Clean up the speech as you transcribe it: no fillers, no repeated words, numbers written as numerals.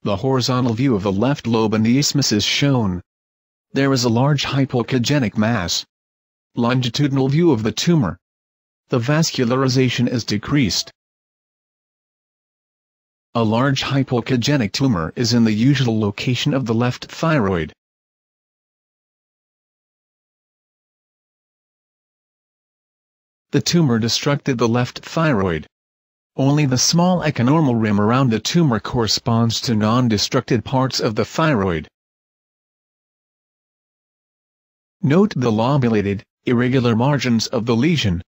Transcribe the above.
The horizontal view of the left lobe and the isthmus is shown. There is a large hypoechogenic mass. Longitudinal view of the tumor. The vascularization is decreased. A large hypoechogenic tumor is in the usual location of the left thyroid. The tumor destructed the left thyroid. Only the small echonormal rim around the tumor corresponds to non-destructed parts of the thyroid. Note the lobulated, irregular margins of the lesion.